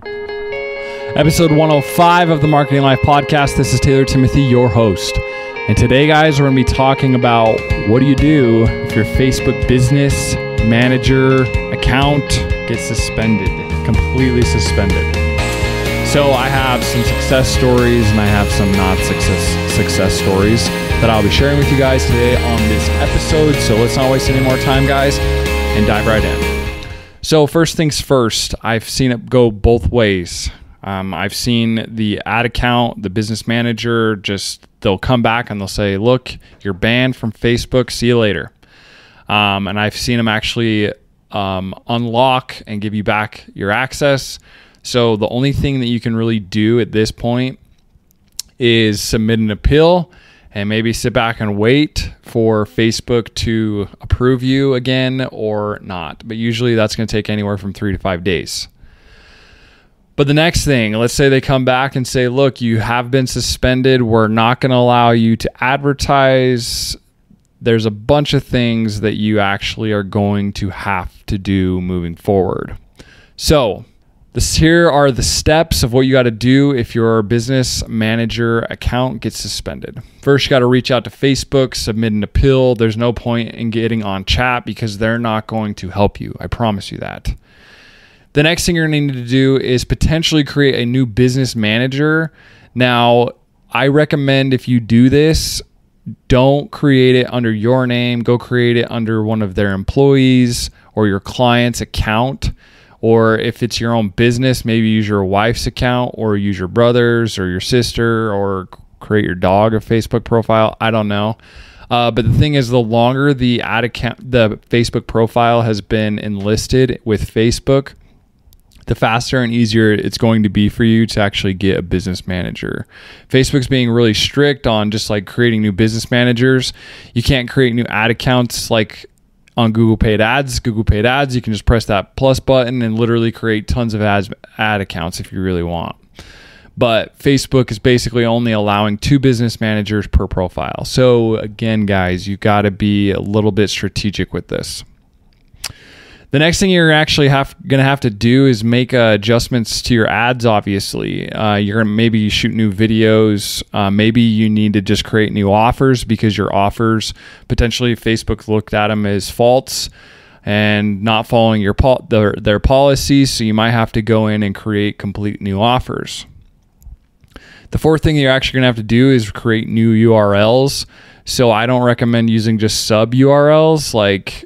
Episode 105 of the Marketing Life podcast. This is Taylor Timothy, your host. And today, guys, we're going to be talking about what do you do if your Facebook business manager account gets suspended, completely suspended. So I have some success stories and I have some not success stories that I'll be sharing with you guys today on this episode. So let's not waste any more time, guys, and dive right in. So first things first, I've seen it go both ways. I've seen the ad account, the business manager, they'll come back and they'll say, look, you're banned from Facebook. See you later. And I've seen them actually unlock and give you back your access. So the only thing that you can really do at this point is submit an appeal and maybe sit back and wait for Facebook to approve you again or not. But usually that's going to take anywhere from 3 to 5 days. But the next thing, let's say they come back and say, look, you have been suspended. We're not going to allow you to advertise. There's a bunch of things that you actually are going to have to do moving forward. So here are the steps of what you got to do if your business manager account gets suspended. First, you got to reach out to Facebook, submit an appeal. There's no point in getting on chat because they're not going to help you. I promise you that. The next thing you're going to need to do is potentially create a new business manager. Now, I recommend if you do this, don't create it under your name. Go create it under one of their employees or your client's account. Or if it's your own business, maybe use your wife's account or use your brother's or your sister or create your dog a Facebook profile. I don't know. But the thing is, the longer the ad account, the Facebook profile has been enlisted with Facebook, the faster and easier it's going to be for you to actually get a business manager. Facebook's being really strict on just like creating new business managers. You can't create new ad accounts like on Google Paid Ads. Google Paid Ads, you can just press that plus button and literally create tons of ad accounts if you really want. But Facebook is basically only allowing 2 business managers per profile. So again, guys, you got to be a little bit strategic with this. The next thing you're actually going to have to do is make adjustments to your ads, obviously. You're going to maybe shoot new videos. Maybe you need to just create new offers because your offers, potentially Facebook looked at them as false and not following their policies. So you might have to go in and create complete new offers. The fourth thing you're actually going to have to do is create new URLs. So I don't recommend using just sub URLs like,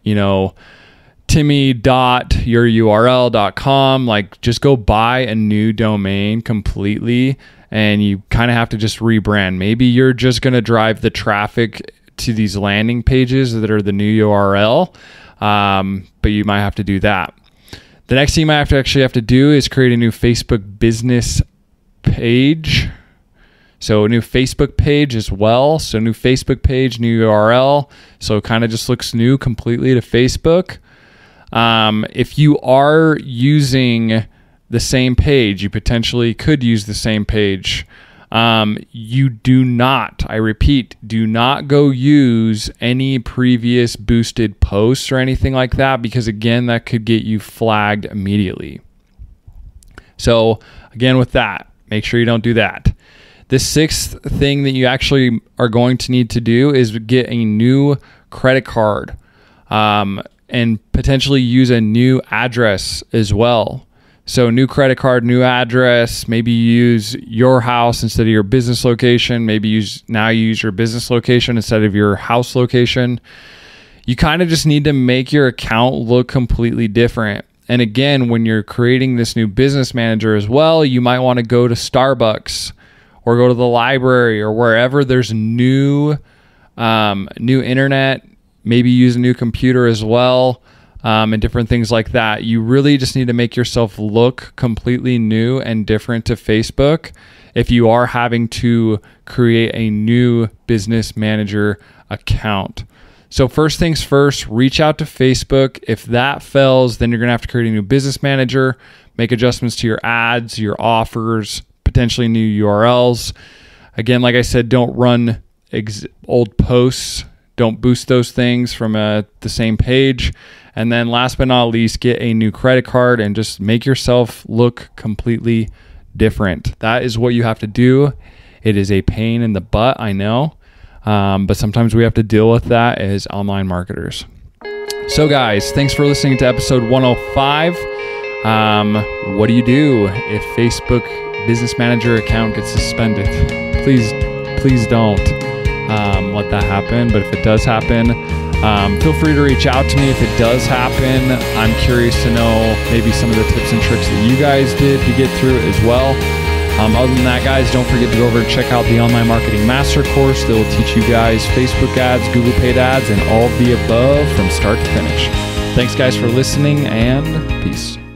timmy.yoururl.com. Like, just go buy a new domain completely and you kind of have to just rebrand. Maybe you're just going to drive the traffic to these landing pages that are the new URL, but you might have to do that. The next thing you might have to do is create a new Facebook business page. So a new Facebook page as well. So new Facebook page, new URL. So it kind of just looks new completely to Facebook. If you are using the same page, you potentially could use the same page. You do not, I repeat, do not go use any previous boosted posts or anything like that, because again, that could get you flagged immediately. So again, with that, make sure you don't do that. The sixth thing that you actually are going to need to do is get a new credit card. And potentially use a new address as well. So new credit card, new address, maybe use your house instead of your business location. Maybe use your business location instead of your house location. You kind of just need to make your account look completely different. And again, when you're creating this new business manager as well, you might want to go to Starbucks or go to the library or wherever there's new internet. Maybe use a new computer as well, and different things like that. You really just need to make yourself look completely new and different to Facebook if you are having to create a new business manager account. So first things first, reach out to Facebook. If that fails, then you're going to have to create a new business manager, make adjustments to your ads, your offers, potentially new URLs. Again, like I said, don't run old posts Don't boost those things from the same page. And then last but not least, get a new credit card and just make yourself look completely different. That is what you have to do. It is a pain in the butt, I know. But sometimes we have to deal with that as online marketers. So guys, thanks for listening to episode 105. What do you do if Facebook Business Manager account gets suspended? Please don't let that happen. But if it does happen, feel free to reach out to me if it does happen. I'm curious to know maybe some of the tips and tricks that you guys did to get through it as well. Other than that, guys, don't forget to go over and check out the Online Marketing Master Course that will teach you guys Facebook ads, Google paid ads, and all of the above from start to finish. Thanks, guys, for listening, and peace.